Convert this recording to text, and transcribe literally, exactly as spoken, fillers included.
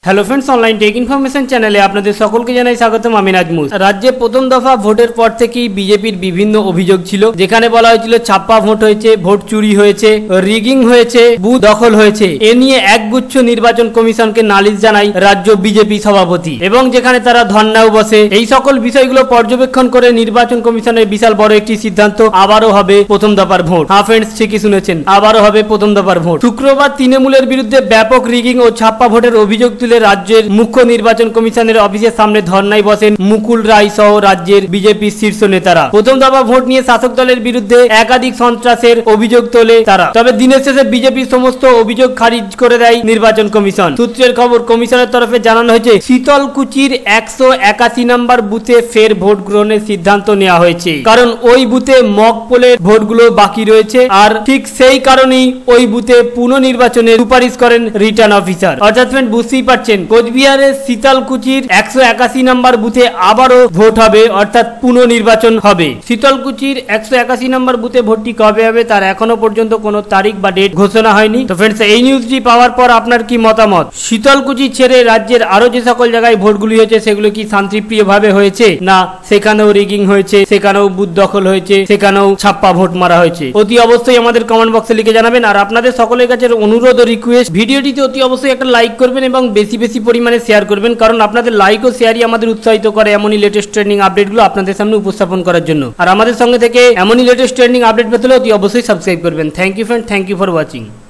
Hello friends, online tech information চ্যানেলে আপনাদের সকলকে জানাই স্বাগতম। আমি নাজমুস। রাজ্যে প্রথম দফা ভোটের পর থেকেই বিজেপির বিভিন্ন অভিযোগ ছিল, যেখানে বলা হয়েছিল ছাপ্পা ভোট হয়েছে, ভোট চুরি হয়েছে, রিগিং হয়েছে, বুথ দখল হয়েছে। এ নিয়ে একগুচ্ছ নির্বাচন কমিশনকে নালিশ জানায় রাজ্য বিজেপি সভাপতি, এবং যেখানে তারা ধর্নাও বসে। এই সকল বিষয়গুলো পর্যবেক্ষণ করে নির্বাচন কমিশনের বিশাল বড় একটি সিদ্ধান্ত, আবারও হবে প্রথম দফার ভোট। হ্যাঁ ফ্রেন্ডস, ঠিকই শুনেছেন, আবারও হবে প্রথম দফার ভোট। শুক্রবার তৃণমূলের বিরুদ্ধে ব্যাপক রিগিং ও ছাপ্পা ভোটের অভিযোগ তুলে রাজ্যের মুখ্য নির্বাচন কমিশনের অফিসের সামনে ধর্নায় বসেন মুকুল রায় সহ রাজ্যের বিজেপির শীর্ষ নেতারা। প্রথম দফা ভোট নিয়ে শাসক দলের বিরুদ্ধে একাধিক সন্ত্রাসের অভিযোগ তোলে তারা। তবে দিনের শেষে বিজেপির সমস্ত অভিযোগ খারিজ করে দেয় নির্বাচন কমিশন। সূত্রের খবর, কমিশনের তরফে জানানো হয়েছে শীতলকুচির একশো একাশি নম্বর বুথে ফের ভোট গ্রহণের সিদ্ধান্ত নেওয়া হয়েছে, কারণ ওই বুথে মক পোলের ভোটগুলো বাকি রয়েছে। আর ঠিক সেই কারণেই ওই বুথে পুনর্নির্বাচনের সুপারিশ করেন রিটার্ন অফিসার। অর্থাৎ ফ্রেন্ড, বুঝতেই পারছেন, কোচবিহারের শীতলকুচির একশো একাশি নম্বর বুথে আবারও ভোট হবে, অর্থাৎ পুনর্নির্বাচন হবে। শীতলকুচির একশো একাশি নম্বর বুথে ভোটটি কবে হবে তার এখনো পর্যন্ত কোনো তারিখ বা ডেট ঘোষণা হয়নি। তো ফ্রেন্ডস, এই নিউজটি পাওয়ার পর আপনার কি মতামত? শীতলকুচি ছেড়ে রাজ্যের আরো যে সকল জায়গায় ভোটগুলি হয়েছে সেগুলো কি শান্তিপ্রিয় ভাবে হয়েছে, না সেখানেও রিগিং হয়েছে, সেখানেও বুথ দখল হয়েছে, সেখানেও ছাপ্পা ভোট মারা হয়েছে? অতি অবশ্যই আমাদের কমেন্ট বক্সে লিখে জানাবেন। আর আপনাদের সকলের কাছে অনুরোধ ও রিকোয়েস্ট, ভিডিওটিতে অতি অবশ্যই একটা লাইক করবেন এবং বেশি বেশি পরিমাণে শেয়ার করবেন, কারণ আপনাদের লাইক ও শেয়ারই আমাদের উৎসাহিত করে এমনই লেটেস্ট ট্রেন্ডিং আপডেটগুলো আপনাদের সামনে উপস্থাপন করার জন্য। আর আমাদের সঙ্গে থেকে এমনই লেটেস্ট ট্রেন্ডিং আপডেট পেতে হলে অতি অবশ্যই সাবস্ক্রাইব করবেন। Thank you friend, thank you for watching.